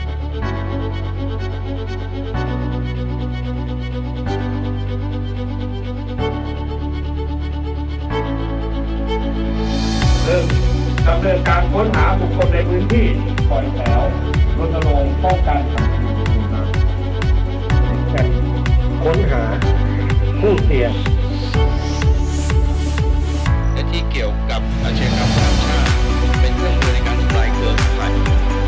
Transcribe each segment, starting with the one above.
เริ่มดำเนินการค้นหาบุคคลในพื้นที่ปล่อยแถวรณรงค์ป้องกันค้นหาผู้เสี่ยงและที่เกี่ยวกับอาชญากรรมข้ามชาติเป็นเครื่องมือในการทำลายเครือข่าย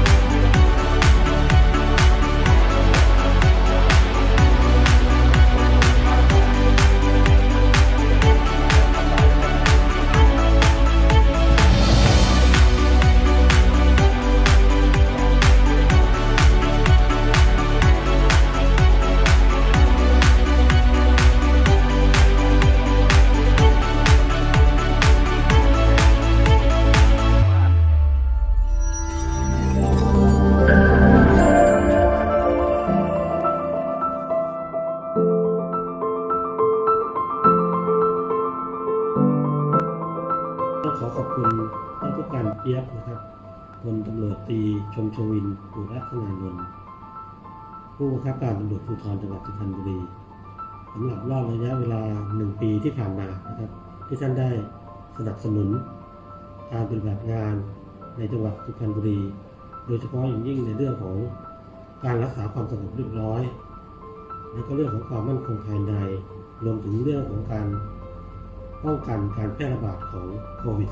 ขอขอบคุณท่านผู้การเจี๊ยบนะครับพลตำรวจตรีชมชวินปุระธนานนท์ผู้บังคับการตำรวจภูธรจังหวัดสุพรรณบุรีสำหรับรอบระยะเวลา1 ปีที่ผ่านมานะครับที่ท่านได้สนับสนุนการปฏิบัติงานในจังหวัดสุพรรณบุรีโดยเฉพาะอย่างยิ่งในเรื่องของการรักษาความสงบเรียบร้อยและก็เรื่องของความมั่นคงภายในรวมถึงเรื่องของการป้องกันการแพร่ระบาดของโควิด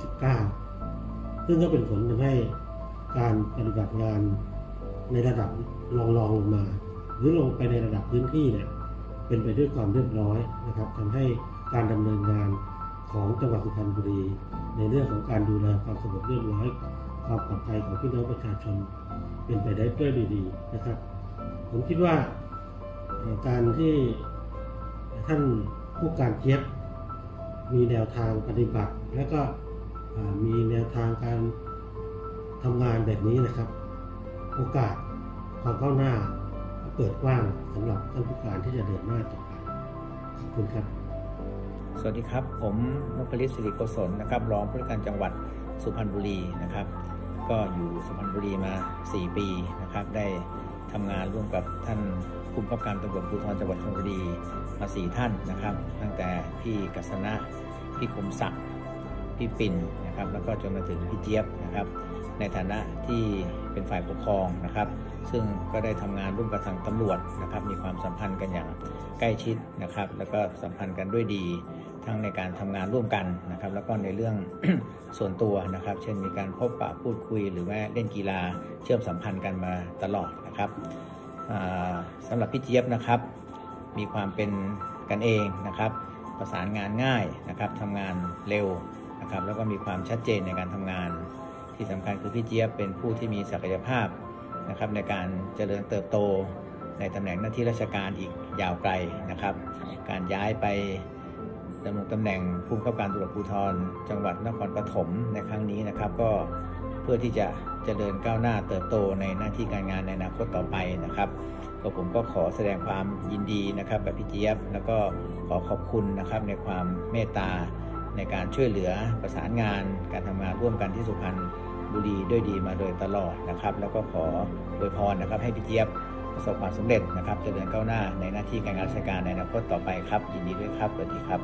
-19 ซึ่งก็เป็นผลทำให้การปฏิบัติงานในระดับรองลงมาหรือลงไปในระดับพื้นที่เนี่ยเป็นไปด้วยความเรียบร้อยนะครับทำให้การดำเนินงานของจังหวัดสุพรรณบุรีในเรื่องของการดูแลความสงบเรียบร้อยความปลอดภัยของพี่น้องประชาชนเป็นไปได้ด้วยดีนะครับผมคิดว่าการที่ท่านผู้การเจี๊ยบมีแนวทางปฏิบัติและก็มีแนวทางการทำงานแบบนี้นะครับโอกาสความก้าวหน้าเปิดกว้างสำหรับท่านผู้การที่จะเดินหน้าต่อไปขอบคุณครับสวัสดีครับผมนพฤทธิ์ สิริโกศลนะครับรองผู้ว่าการจังหวัดสุพรรณบุรีนะครับก็อยู่สุพรรณบุรีมา4 ปีนะครับได้ทำงานร่วมกับท่านผู้บังคับการตำรวจภูธรจังหวัดสุพรรณบุรีมา4 ท่านนะครับตั้งแต่พี่กัษณะพี่คมศักดิ์พี่ปิ่นนะครับแล้วก็จนมาถึงพี่เจี๊ยบนะครับในฐานะที่เป็นฝ่ายปกครองนะครับซึ่งก็ได้ทำงานร่วมกับทางตำรวจนะครับมีความสัมพันธ์กันอย่างใกล้ชิดนะครับแล้วก็สัมพันธ์กันด้วยดีทั้งในการทำงานร่วมกันนะครับแล้วก็ในเรื่อง ส่วนตัวนะครับเช่นมีการพบปะพูดคุยหรือว่าเล่นกีฬาเชื่อมสัมพันธ์กันมาตลอดนะครับสำหรับพี่เจี๊ยบนะครับมีความเป็นกันเองนะครับประสานงานง่ายนะครับทำงานเร็วนะครับแล้วก็มีความชัดเจนในการทำงานที่สำคัญคือพี่เจี๊ยบเป็นผู้ที่มีศักยภาพนะครับในการเจริญเติบโตในตำแหน่งหน้าที่ราชการอีกยาวไกลนะครับการย้ายไปดำรงตำแหน่งผู้บังคับการตำรวจภูธรจังหวัดนครปฐมในครั้งนี้นะครับก็เพื่อที่จะเจริญก้าวหน้าเติบโตในหน้าที่การงานในอนาคตต่อไปนะครับก็ผมก็ขอแสดงความยินดีนะครับกับพี่เจี๊ยบแล้วก็ขอขอบคุณนะครับในความเมตตาในการช่วยเหลือประสานงานการทำงานร่วมกันที่สุพรรณบุรีด้วยดีมาโดยตลอดนะครับแล้วก็ขออวยพรนะครับให้พี่เจี๊ยบประสบความสำเร็จนะครับเจริญก้าวหน้าในหน้าที่การงานราชการในอนาคตต่อไปครับยินดีด้วยครับสวัสดีครับ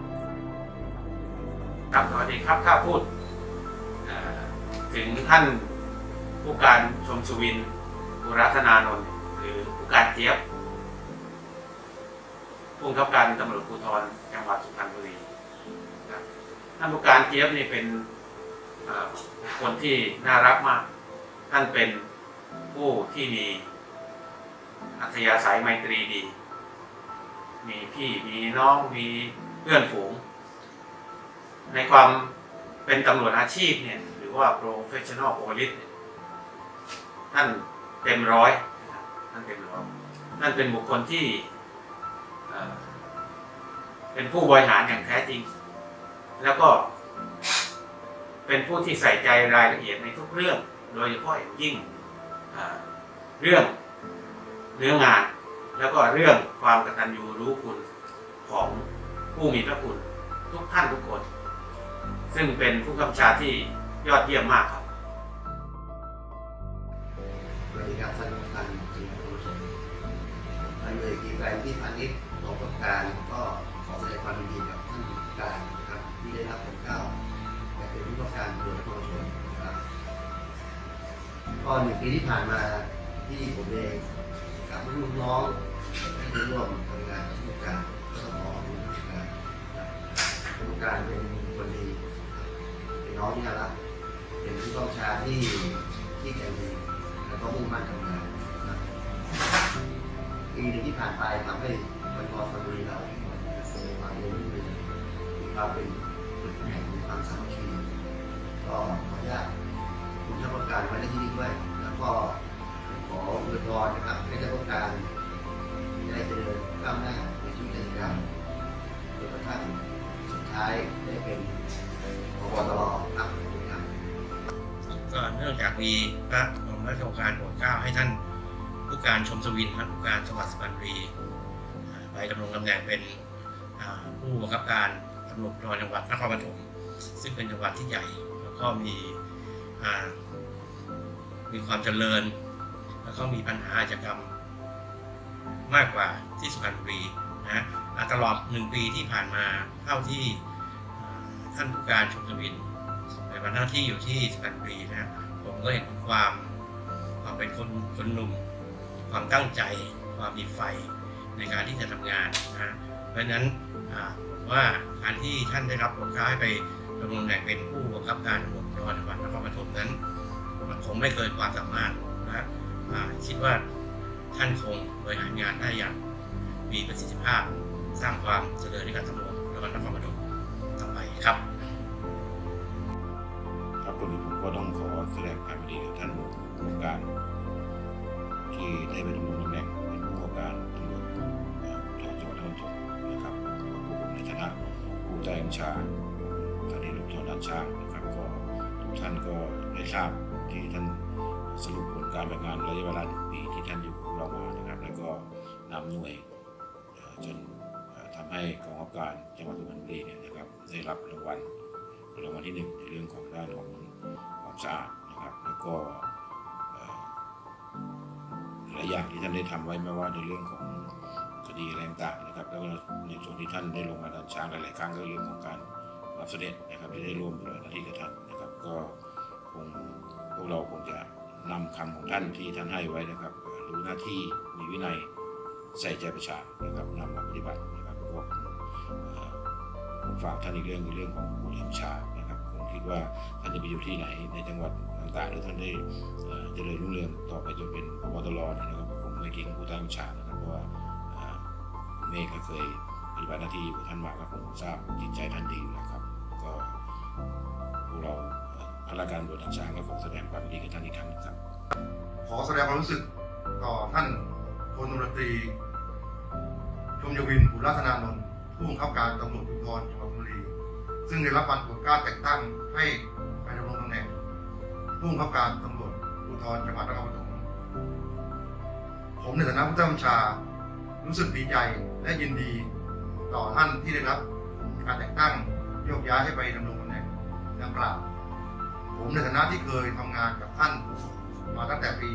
สวัสดีครับถ้าพูดถึงท่านผู้การชมชวินปุระธนานนท์หรือผู้การเจี๊ยบผู้บังคับการตำรวจภูธรจังหวัดสุพรรณบุรีท่านผู้การเจี๊ยบนี่เป็นคนที่น่ารักมากท่านเป็นผู้ที่มีอัธยาศัยไมตรีดีมีพี่มีน้องมีเพื่อนฝูงในความเป็นตำรวจอาชีพเนี่ยหรือว่า professional police ท่านเต็มร้อยท่านเต็มร้อยท่านเป็นบุคคลที่เป็นผู้บริหารอย่างแท้จริงแล้วก็เป็นผู้ที่ใส่ใจรายละเอียดในทุกเรื่องโดยเฉพาะอย่างยิ่งเรื่องเนื้องานแล้วก็เรื่องความกตัญญูรู้คุณของผู้มีพระคุณทุกท่านทุกคนซึ่งเป็นผู้กำกับที่ยอดเยี่ยมมากครับสวัสดีครับท่านผู้การทีมงานที่พาณิชย์กองประการก็ขอแสดงความยินดีกับท่านผู้การนะครับที่ได้รับโปรดเกล้าและเป็นผู้ว่าการตำรวจนครปฐมนะครับก็1 ปีที่ผ่านมาที่ผมเองกับลูกน้องได้ร่วมทำงานกับผู้การก็ต้องขอผู้การผู้การเป็นคนดีเป็นน้องที่น่ารักเป็นผู้บังคับบัญชาที่แข็งแรงแล้วก็มุ่งมั่นทำงานนะครับปีหนึ่งที่ผ่านไปทำให้มันพอสมบูรณ์เรามีความเรียนรู้มีความเป็นแห่งมีความสามัคคีก็ขออนุญาตคุณเจ้าประการไว้ในที่นี้ด้วยแล้วก็ขออวยพรนะครับให้เจ้าประการได้เจริญก้าวหน้าในชีวิตราชการจนกระทั่งสุดท้ายได้เป็นผบ.ตร.ครับก็เนื่องจากมีพระบรมราชโองการโปรดเกล้าให้ท่านผู้การชมสวินครับผู้การจังหวัดสุพรรณบุรีไปดำรงตำแหน่งเป็นผู้บังคับการตำรวจภูธรจังหวัดนครปฐมซึ่งเป็นจังหวัดที่ใหญ่แล้วก็มีความเจริญแล้วก็มีปัญหาอาชญากรรมมากกว่าที่สุพรรณบุรีนะตลอด1 ปีที่ผ่านมาเท่าที่ท่านผู้การชมสวินในหน้าที่อยู่ที่สุพรรณบุรีนะผมก็เห็นความเป็นคนหนุ่มความตั้งใจความมีไฟในการที่จะทำงานนะเพราะฉะนั้นผมว่าการที่ท่านได้รับโปรดเกล้าให้ไปดำรงตำแหน่งเป็นผู้บังคับการตำรวจภูธรจังหวัดนครปฐมนั้นมันคงไม่เกินความสามารถนะคิดว่าท่านคงบริหารงานได้อย่างมีประสิทธิภาพสร้างความเจริญให้กับตำรวจจังหวัดนครปฐมต่อไปครับครับวันนี้ผมก็ต้องขอแสดงความยินดีกับท่านผู้การที่ได้ไปดำรงตำแหน่งเป็นผู้ว่าการตำรวจจังหวัดนครปฐมนะครับผมในฐานะผู้ใต้บัญชาสถานีตำรวจภูธรด่านช้างนะครับก็ทุกท่านก็ได้ทราบที่ท่านสรุปผลการปฏิบัติงานระยะเวลา1 ปีที่ท่านอยู่กับเรามานะครับแล้วก็นำหน่วยจนทำให้กองบังคับการจังหวัดสุพรรณบุรีเนี่ยนะครับได้รับรางวัลที่ 1ในเรื่องของด้านของความสะอาดนะครับแล้วก็หลายอย่างที่ท่านได้ทำไว้ไม่ว่าในเรื่องของคดีอะไรต่างๆนะครับแล้วก็ในส่วนที่ท่านได้ลงมาด่านช้างหลายๆครั้งก็เรื่องของการรับเสด็จนะครับที่ได้ร่วมปฏิบัติหน้าที่กับท่านนะครับก็พวกเราคงจะนำคำของท่านที่ท่านให้ไว้นะครับรู้หน้าที่มีวินัยใส่ใจประชานะครับนำมาปฏิบัตินะครับก็ผมฝากท่านอีกเรื่องของผู้บัญชานะครับผมคิดว่าท่านจะไปอยู่ที่ไหนในจังหวัดต่างๆหรือท่านได้เจริญรุ่งเรืองต่อไปจนเป็นผบ.ตร.นะครับผมไม่ทิ้งผู้ใต้บัญชานะครับเพราะว่าเมฆก็เคยปฏิบัติหน้าที่อยู่กับท่านมาก็คงทราบจิตใจท่านดีนะครับก็พวกเราข้าราชการตำรวจด่านช้างก็ขอแสดงความยินดีกับท่านอีกครั้งครับขอแสดงความรู้สึกต่อท่านพลตำรวจตรีชมยวิน ปุรัตนานนท์ผู้บังคับการตำรวจภูธรจังหวัดสุพรรณบุรีซึ่งได้รับการโปรดเกล้าแต่งตั้งให้ไปดำรงตำแหน่งผู้บังคับการตำรวจภูธรจังหวัดนครปฐมผมในฐานะผู้ใต้บัญชารู้สึกดีใจและยินดีต่อท่านที่ได้รับการแต่งตั้งโยกย้ายให้ไปดำรงตำแหน่งดังกล่าวผมในฐานะที่เคยทำงานกับท่านมาตั้งแต่ปี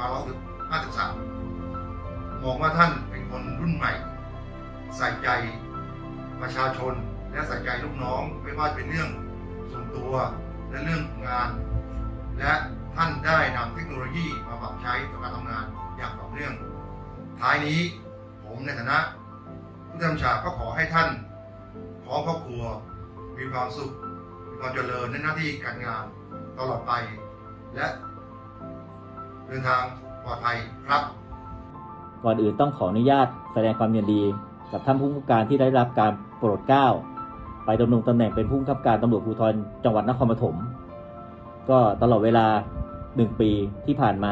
2553มองว่าท่านเป็นคนรุ่นใหม่ใส่ใจประชาชนและใส่ใจลูกน้องไม่ว่าเป็นเรื่องส่วนตัวและเรื่องงานและท่านได้นำเทคโนโลยีมาปรับใช้ต่อการทำงานอย่างต่อเนื่องท้ายนี้ผมในฐานะผู้บัญชาก็ขอให้ท่านพร้อมครอบครัวมีความสุขมีความเจริญในหน้าที่การงานตลอดไปและเดินทางปลอดภัยครับก่อนอื่นต้องขออนุญาตแสดงความยินดีกับท่านผู้บังคับการที่ได้รับการโปรดเกล้าไปดำรงตำแหน่งเป็นผู้บังคับการตำรวจภูธรจังหวัดนครปฐมก็ตลอดเวลา1 ปีที่ผ่านมา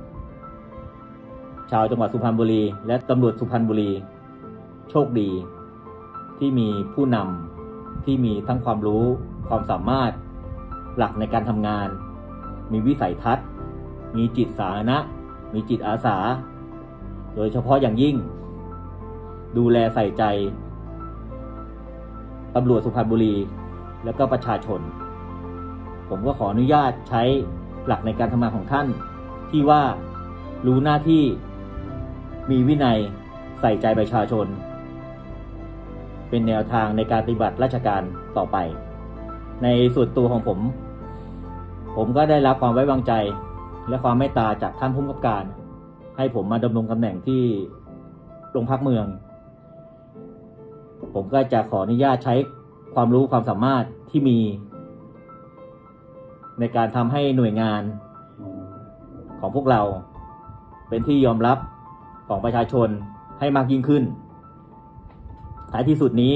ชาวจังหวัดสุพรรณบุรีและตำรวจสุพรรณบุรีโชคดีที่มีผู้นำที่มีทั้งความรู้ความสามารถหลักในการทำงานมีวิสัยทัศน์มีจิตสาธารณะมีจิตอาสาโดยเฉพาะอย่างยิ่งดูแลใส่ใจตำรวจสุพรรณบุรีและก็ประชาชนผมก็ขออนุญาตใช้หลักในการทำงานของท่านที่ว่ารู้หน้าที่มีวินัยใส่ใจประชาชนเป็นแนวทางในการปฏิบัติราชการต่อไปในส่วนตัวของผมก็ได้รับความไว้วางใจและความเมตตาจากท่านผู้กำกับการให้ผมมาดำรงตำแหน่งที่โรงพักเมืองผมก็จะขออนุญาตใช้ความรู้ความสามารถที่มีในการทำให้หน่วยงานของพวกเราเป็นที่ยอมรับของประชาชนให้มากยิ่งขึ้นท้ายที่สุดนี้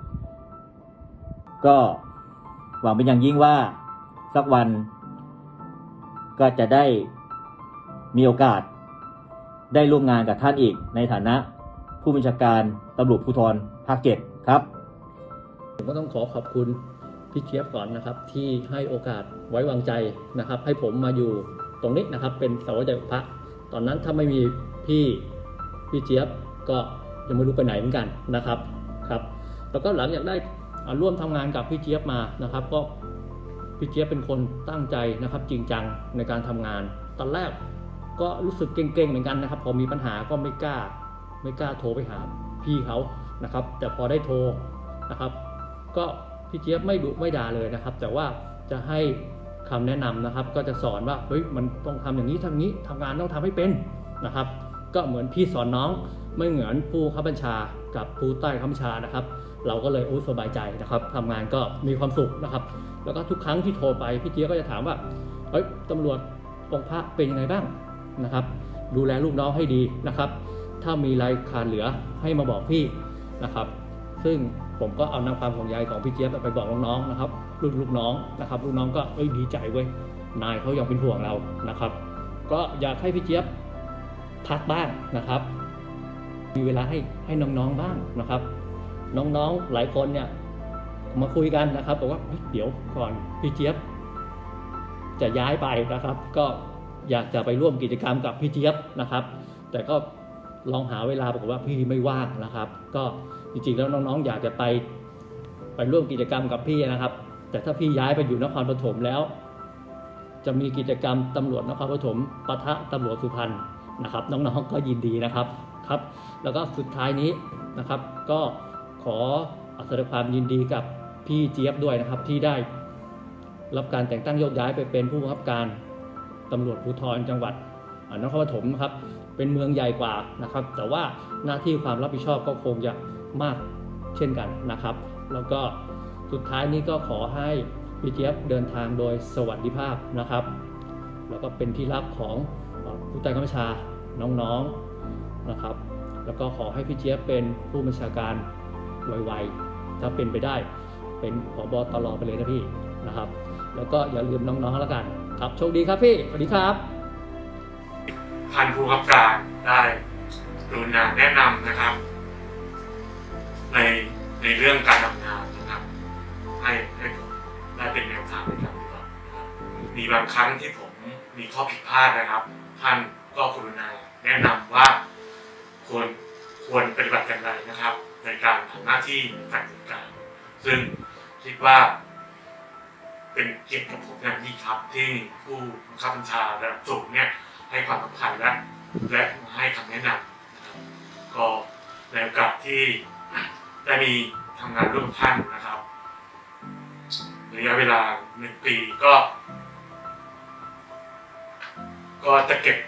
ก็หวังเป็นอย่างยิ่งว่าสักวันก็จะได้มีโอกาสได้ร่วมงานกับท่านอีกในฐานะผู้บัญชาการตำรวจภูธรภาค 7ครับผมก็ต้องขอบคุณพี่เจี๊ยบก่อนนะครับที่ให้โอกาสไว้วางใจนะครับให้ผมมาอยู่ตรงนี้นะครับเป็นสารวัตรพระตอนนั้นถ้าไม่มีพี่เจี๊ยบก็ยังไม่รู้ไปไหนเหมือนกันนะครับแล้วก็หลังจากได้ร่วมทำงานกับพี่เจี๊ยบมานะครับก็พี่เจี๊ยบเป็นคนตั้งใจนะครับจริงจังในการทำงานตอนแรกก็รู้สึกเกรงๆเหมือนกันนะครับพอมีปัญหาก็ไม่กล้าโทรไปหาพี่เขานะครับแต่พอได้โทรนะครับก็พี่เจี๊ยบไม่ดุไม่ด่าเลยนะครับแต่ว่าจะให้คำแนะนำนะครับก็จะสอนว่าเฮ้ยมันต้องทำอย่างนี้ทำนี้ทำงานต้องทำให้เป็นนะครับก็เหมือนพี่สอนน้องไม่เหมือนผู้บังคับบัญชากับผู้ใต้บังคับบัญชานะครับเราก็เลยสบายใจนะครับทำงานก็มีความสุขนะครับแล้วก็ทุกครั้งที่โทรไปพี่เจี๊ยบก็จะถามว่าเฮ้ยตำรวจองค์พระเป็นยังไงบ้างนะครับดูแลลูกน้องให้ดีนะครับถ้ามีอะไรขาดเหลือให้มาบอกพี่นะครับซึ่งผมก็เอานำความห่วงใยของพี่เจี๊ยบไปบอกน้องๆนะครับลูกน้องนะครับลูกน้องก็ดีใจเว้ยนายเขายังเป็นห่วงเรานะครับก็อยากให้พี่เจี๊ยบพักบ้างนะครับมีเวลาให้น้องๆบ้างนะครับน้องๆหลายคนเนี่ยมาคุยกันนะครับบอกว่าเดี๋ยวก่อนพี่เจี๊ยบจะย้ายไปนะครับก็อยากจะไปร่วมกิจกรรมกับพี่เจี๊ยบนะครับแต่ก็ลองหาเวลาบอกว่าพี่ไม่ว่างนะครับก็จริงๆแล้วน้องๆอยากจะไปร่วมกิจกรรมกับพี่นะครับแต่ถ้าพี่ย้ายไปอยู่นครปฐมแล้วจะมีกิจกรรมตำรวจนครปฐมปะทะตำรวจสุพรรณนะครับน้องๆก็ยินดีนะครับแล้วก็สุดท้ายนี้นะครับก็ขอแสดงความยินดีกับพี่เจี๊ยบด้วยนะครับที่ได้รับการแต่งตั้งโยกย้ายไปเป็นผู้บังคับการตำรวจภูธรจังหวัดนครปฐมนะครับเป็นเมืองใหญ่กว่านะครับแต่ว่าหน้าที่ความรับผิดชอบก็คงจะมากเช่นกันนะครับแล้วก็สุดท้ายนี้ก็ขอให้พี่เจี๊ยบเดินทางโดยสวัสดิภาพนะครับแล้วก็เป็นที่รักของผู้ใต้บังคับบัญชาน้องๆนะครับแล้วก็ขอให้พี่เจี๊ยบเป็นผู้บัญชาการไวๆถ้าเป็นไปได้เป็นผบ.ตร.ไปเลยนะพี่นะครับแล้วก็อย่าลืมน้องๆแล้วกันครับโชคดีครับพี่สวัสดีครับท่านผู้กำกับการได้กรุณาแนะนำนะครับในเรื่องการทำงานนะครับให้ผมได้เป็นแนวทางในการปฏิบัตินะครับมีบางครั้งที่ผมมีข้อผิดพลาดนะครับท่านก็กรุณาแนะนำว่าควรปฏิบัติอย่างไรนะครับในการทำหน้าที่ฝ่ายจัดการซึ่งคิดว่าเป็นเกียรติกับผมอย่างยิ่งครับที่ผู้บังคับบัญชาระดับสูงเนี่ยให้ความสำคัญและให้คำแนะนำนะครับก็ในโอกาสที่ได้มีทำงานร่วมท่านนะครับระยะเวลา1 ปีก็จะเก็บ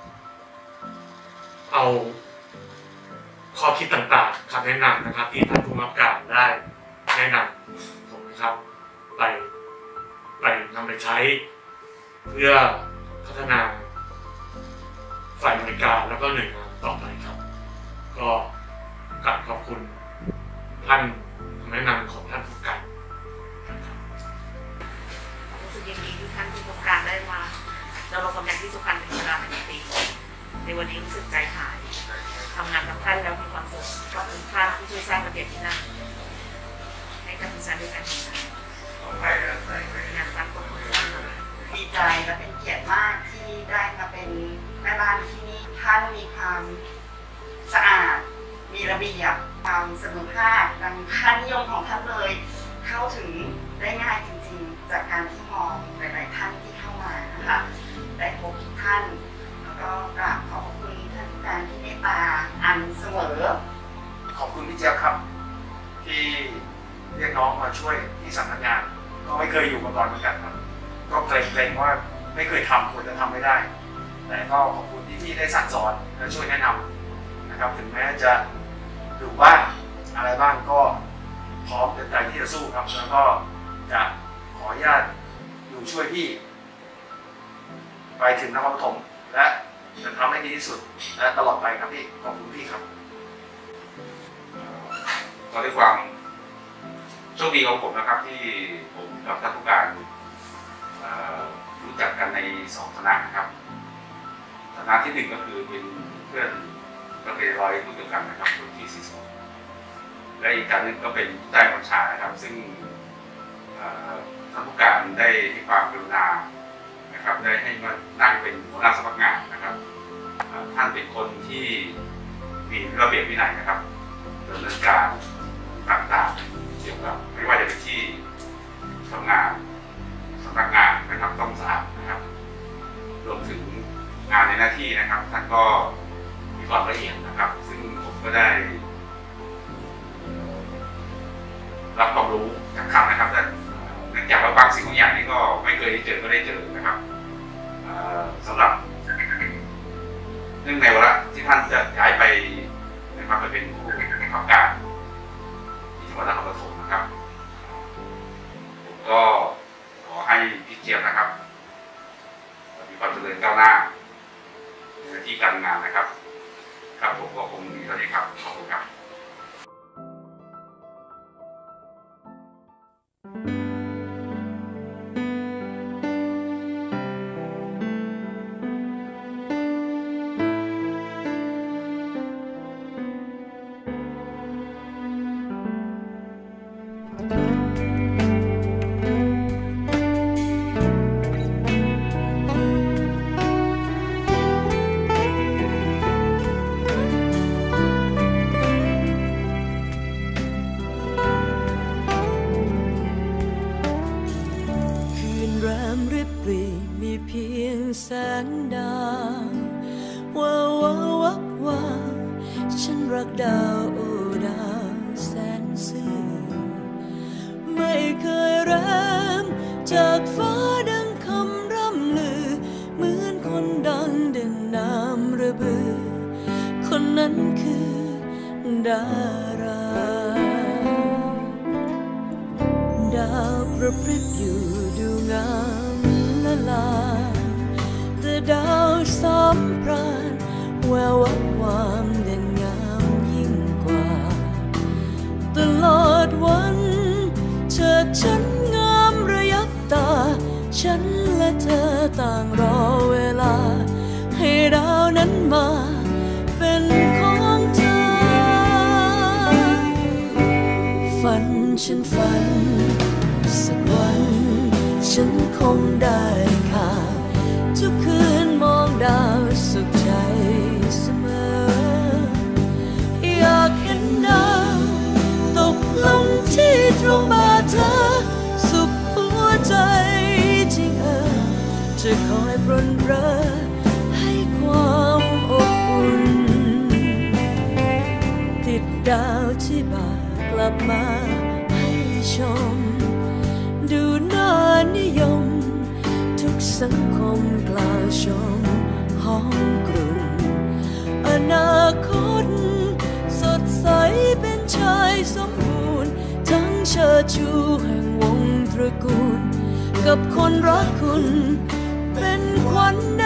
เอาข้อคิดต่างๆคำแนะนำนะครับที่ท่านผู้กำกับการได้แนะนำผมนะครับไปนำไปใช้เพื่อพัฒนาฝ่ายบริการแล้วก็หน่วยงานต่อไปครับก็กราบขอบคุณท่านคำแนะนำของท่านผู้การรู้สึกยินดีที่ท่านผู้กำกับการได้มาเราลงตำแหน่งที่สุพรรณเป็นเวลา1 ปีในวันนี้รู้สึกใจหายทำงานกับท่านแล้วมีความสุขขอบคุณท่านที่ช่วยสร้างระเบียบที่นั่นให้กับดิฉันด้วยกันงานสร้างความสุขดีใจและเป็นเกียรติมากที่ได้มาเป็นแม่บ้านที่นี่ท่านมีความสะอาดมีระเบียบความเสมอภาคดังค่านิยมของท่านเลยเข้าถึงได้ง่ายจริงๆจากการที่มองหลายๆท่านที่เข้ามานะคะได้พบทุกท่านแล้วก็กราบขอบคุณท่านผู้การที่เมตตาอันเสมอช่วยที่สำนักงานก็ไม่เคยอยู่มาก่อนเหมือนกันครับก็เกรงว่าไม่เคยทำควรจะทำไม่ได้ แต่ก็ขอบคุณที่ได้สั่งสอนและช่วยแนะนำนะครับถึงแม้จะดูบ้างอะไรบ้างก็พร้อมเต็มใจที่จะสู้ครับแล้วก็จะขออนุญาตอยู่ช่วยพี่ไปถึงนครปฐมและจะทำให้ดีที่สุดและตลอดไปครับพี่ขอบคุณพี่ครับก็ด้วยความโชคดีของผมนะครับที่ผมกับท่านผู้การรู้จักกันใน2คณะนะครับคณะที่1ก็คือเป็นเพื่อนประเพณีลอยรุ่นเดียวกันนะครับรุ่นที่42และอีกคณะนึงก็เป็นใต้บัญชานะครับซึ่งท่านผู้การได้ให้ความกรุณานะครับได้ให้มานั่งเป็นหัวหน้าสำนักงานนะครับท่านเป็นคนที่มีระเบียบวินัยนะครับดำเนินการต่างๆเกี่ยวกับไม่ว่าจะเป็นที่ทำงานสำนักงานนะครับต้องสะอาดนะครับรวมถึงงานในหน้าที่นะครับท่านก็มีความละเอียดนะครับซึ่งผมก็ได้รับความรู้จากท่านนะครับแต่เนื่องจากว่าบางสิ่งบางอย่างนี่ก็ไม่เคยได้เจอก็ได้เจอนะครับสำหรับเนื่องในวาระที่ท่านจะย้ายไปนะครับไปเป็นผู้กำกับการที่จังหวัดนครปฐมนะครับผมก็ขอให้พี่เจี๊ยบนะครับมีความเจริญก้าวหน้าในหน้าที่การงานนะครับครับผมก็คงมีเท่านี้ครับขอบคุณครับแสงดาวว้าวว้าววับว้าวฉันรักดาวโอ้ดาวแสนซื่อไม่เคยแรมจากฟ้าดังคำร่ำลือเหมือนคนดังดึงน้ำระเบือคนนั้นคือดาราดาวประพฤกษ์อยู่ดูงามละลาแต่ดาวสามพรานแวววับวามเด่นงามยิ่งกว่าตลอดวันเชิดฉันงามระยับตาฉันและเธอต่างรอเวลาให้ดาวนั้นมาเป็นของเธอฝันฉันฝันสักวันฉันคงได้ข่าวทุกคืนมองดาวสุขใจเสมออยากเห็นดาวตกลงที่ตรงบ่าเธอสุขหัวใจจริงจะคอยปรนเร้อให้ความอบอุ่นติดดาวที่บ่ากลับมาให้ชมดูน่านิยมทุกสังคมกล่าวชมหอมกลุ่นอนาคตสดใสเป็นชายสมบูรณ์ทั้งเชิดชูแห่งวงตระกูลกับคนรักคุณเป็นขวัญด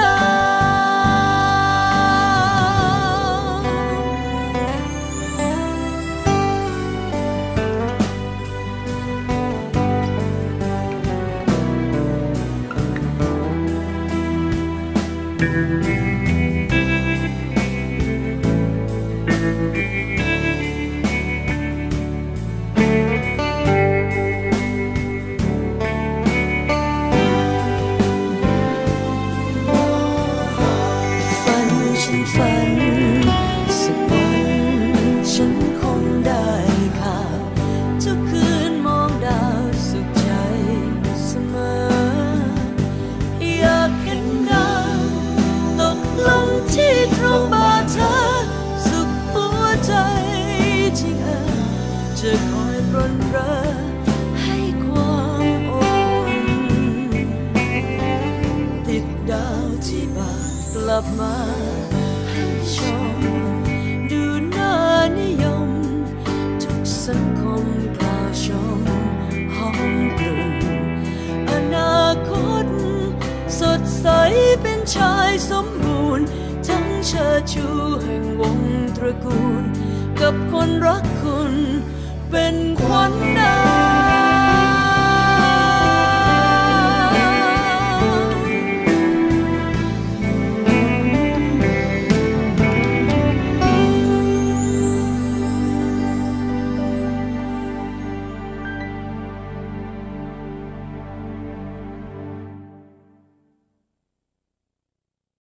ฝันสักวันฉันคงได้ข่าวทุกคืนมองดาวสุขใจเสมออยากเห็นดาวตลับมาให้ชมดูน่านิยมทุกสังคมกล่าวชมหอมกลุ่นอนาคตสดใสเป็นชายสมบูรณ์ทั้งเชิดชูแห่งวงตระกูลกับคนรักคุณเป็นขวัญดาว